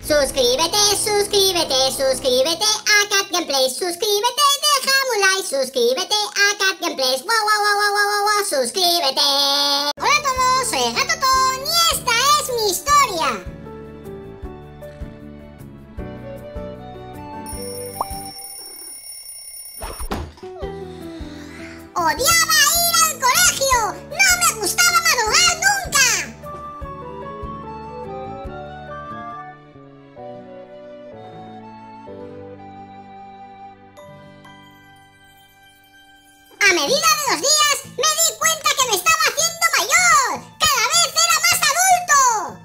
Suscríbete, suscríbete, suscríbete a Cat Gameplays. Suscríbete, déjame un like. Suscríbete a Cat Gameplays. Wow, wow, wow, wow, wow, wow, suscríbete. Hola a todos, soy Gatotón y esta es mi historia. Odiaba ir al colegio. No me gustaba madrugar nunca. A medida de los días me di cuenta que me estaba haciendo mayor. Cada vez era más adulto.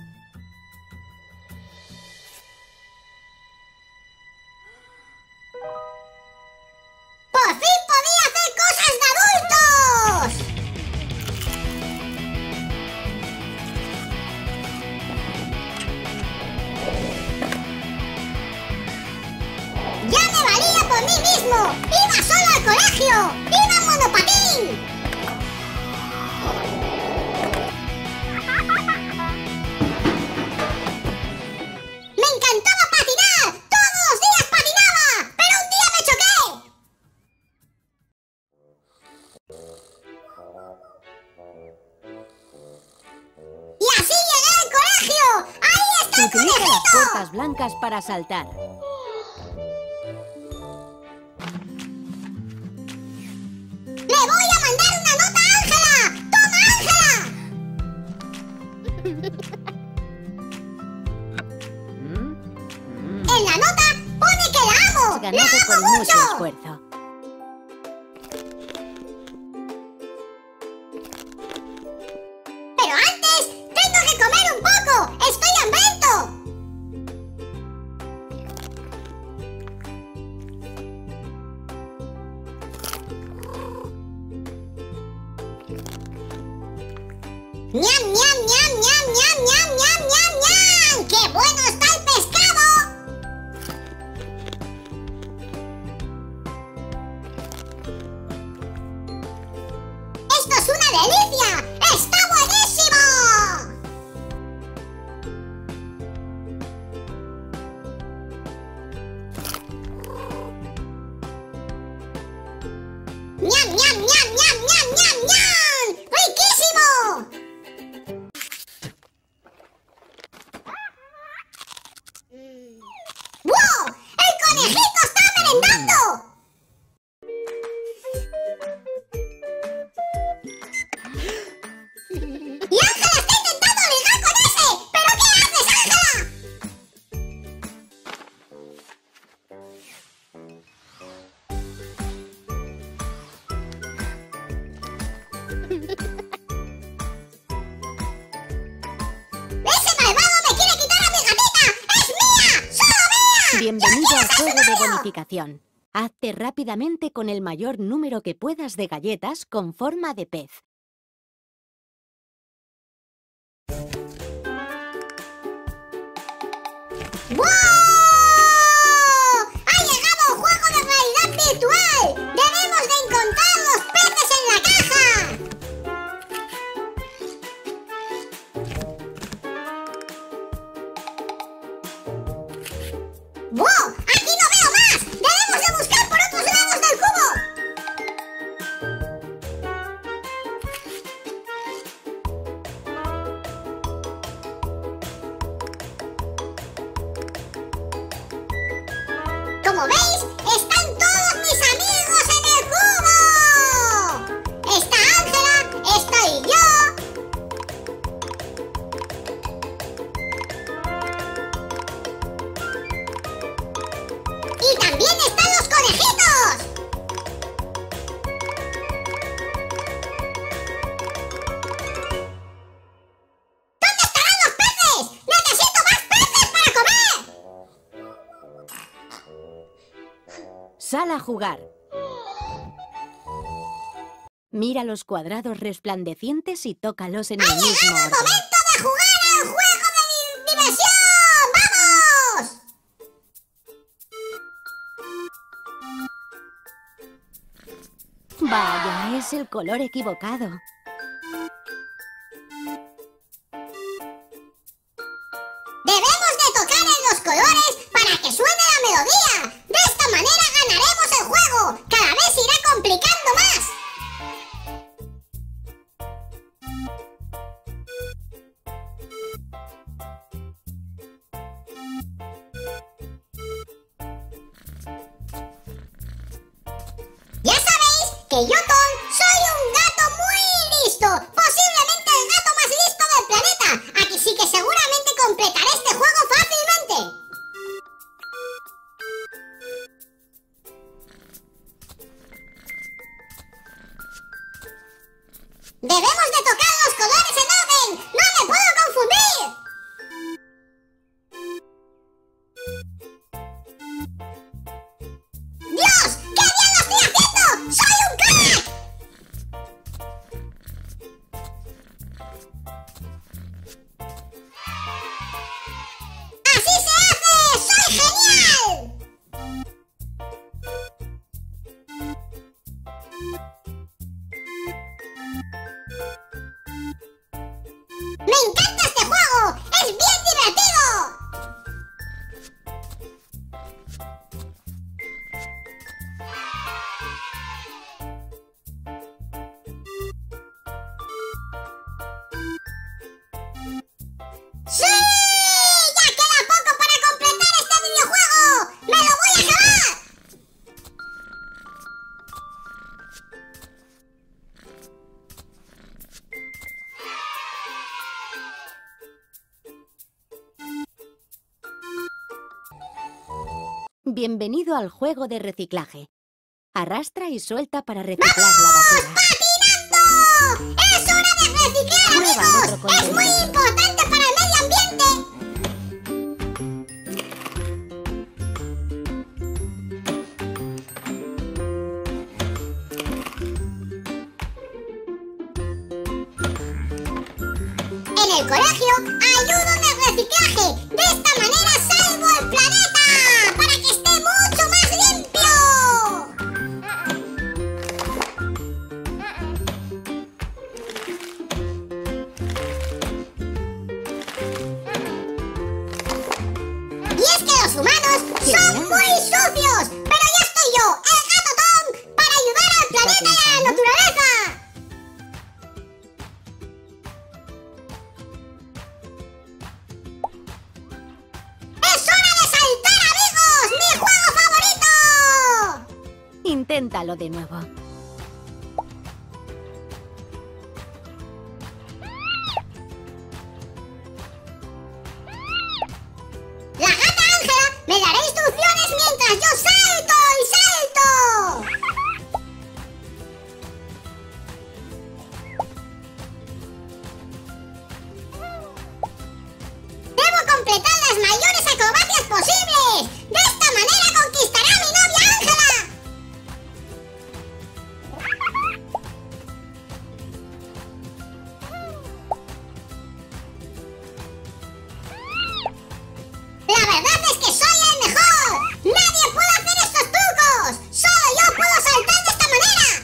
¡Por fin podía hacer cosas de adultos! ¡Ya me valía por mí mismo! ¡Iba solo al colegio! ¡Iba en monopatín! ¡Me encantaba patinar! ¡Todos los días patinaba! ¡Pero un día me choqué! ¡Y así llegué al colegio! ¡Ahí está el Utiliza las conejito! puertas blancas para saltar. ¡Le voy a mandar una nota a Ángela! ¡Toma, Ángela! En la nota pone que la amo. Has ¡La ganado con amo mucho mucho! esfuerzo. Pero antes tengo que comer un poco. ¡Estoy hambriento! ¡Ñam, ñam, ñam, ñam, ñam, ñam, ñam, ñam, ñam! ¡Qué bueno está el pescado! ¡Esto es una delicia! ¡Está buenísimo! ¡Ñam, ñam, ñam, ñam, ñam, ñam, ñam! ¡Riquísimo! ¡Wow! ¡El conejito está merendando! ¡Y Ángela está intentando ligar con ese! ¿Pero qué haces, Ángela? ¡Ese malvado me quiere quitar a mi gatita! ¡Es mía! ¡Solo mía! Bienvenido ¡Yo al quiero juego ese de novio! bonificación. Hazte rápidamente con el mayor número que puedas de galletas con forma de pez. ¡Wow! ¡Ha llegado un juego de realidad virtual! ¡Debemos de encontrar los peces en la caja! ¡Wow! ¡Aquí no veo más! ¡Debemos de buscar por otros lados del cubo! Como veis, están todos mis amigos en el cubo. Está Ángela, estoy yo. Y también están los conejitos. ¿Dónde estarán los peces? ¡Necesito más peces para comer! Sal a jugar. Mira los cuadrados resplandecientes y tócalos en el ¡Ha mismo llegado el orden. momento de jugar al juego de diversión! ¡Vamos! Vaya, es el color equivocado. ¡Debemos de tocar porque yo, Tom, soy un gato muy listo. Posiblemente el gato más listo del planeta. Aquí sí que seguramente completaré este juego fácilmente. ¡Debemos de tocar los colores en orden! ¡No me puedo confundir! ¡Dios! ¡Qué bien lo estoy haciendo! ¡Soy un crack! ¡Así se hace! ¡Soy genial! ¡Me encanta este juego! ¡Es bien divertido! ¡Sí! ¡Ya queda poco para completar este videojuego! ¡Me lo voy a acabar! Bienvenido al juego de reciclaje. Arrastra y suelta para reciclar la basura. ¡Patinando! ¡Es hora de reciclar, Prueba otro amigos! ¡Es muy contenedor. importante para el medio ambiente! En el colegio ayudo en el reciclaje. De esta manera salvo el planeta para que esté mucho más limpio. Y es que los humanos son muy sucios. Pero ya estoy yo, el gato Tom, para ayudar al planeta y a la naturaleza. ¡Es hora de saltar, amigos! ¡Mi juego favorito! Inténtalo de nuevo. La gata Ángela me dará instrucciones mientras yo salto y salto. Debo completar las mayores acrobacias posibles. De esta manera conquistaré a mi novia Ángela. La verdad es que soy el mejor. Nadie puede hacer estos trucos. Solo yo puedo saltar de esta manera.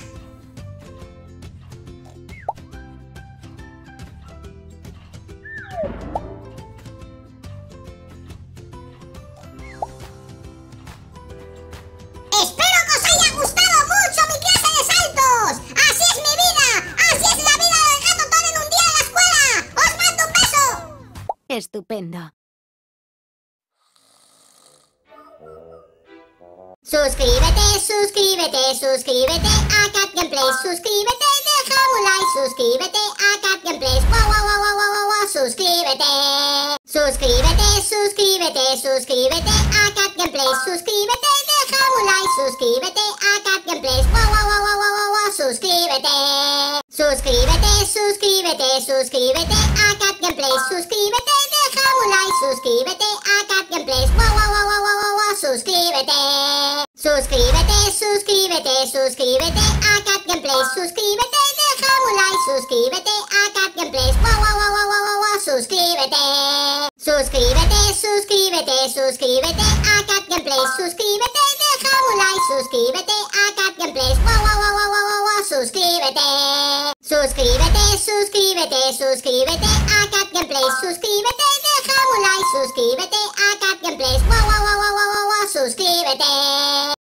Espero que os haya gustado mucho mi clase de saltos. Así es mi vida. Así es la vida del gato Tom en un día en la escuela. Os mando un beso. Estupendo. Suscríbete, suscríbete, suscríbete a Cat Gameplays. Suscríbete, deja un like. Suscríbete a Cat Gameplays. Wow, wow, wow, wow, wow, wow. Suscríbete. Suscríbete, suscríbete, suscríbete a Cat Gameplays. Suscríbete, deja un like. Suscríbete a Cat Gameplays. Wow, wow, wow, wow, wow, wow. Suscríbete. Suscríbete, suscríbete, suscríbete a Cat Gameplays. Suscríbete, deja un like. Suscríbete a Cat Gameplays. Wow, wow, wow, wow, wow, wow, wow. Suscríbete. Suscríbete, suscríbete, suscríbete a Cat Gameplays. Suscríbete, deja un like. Suscríbete a Cat Gameplays. Wow, wow, wow, wow, wow, wow. Suscríbete. Suscríbete, suscríbete, suscríbete a Cat Gameplays. Suscríbete, deja un like. Suscríbete a Cat Gameplays. Wow, wow, wow, wow, wow, wow, wow. Suscríbete. Suscríbete, suscríbete, suscríbete a Cat Gameplays. Suscríbete, deja un like. Suscríbete a Cat Gameplays. Wow, wow, wow, wow, wow, wow, wow. Suscríbete.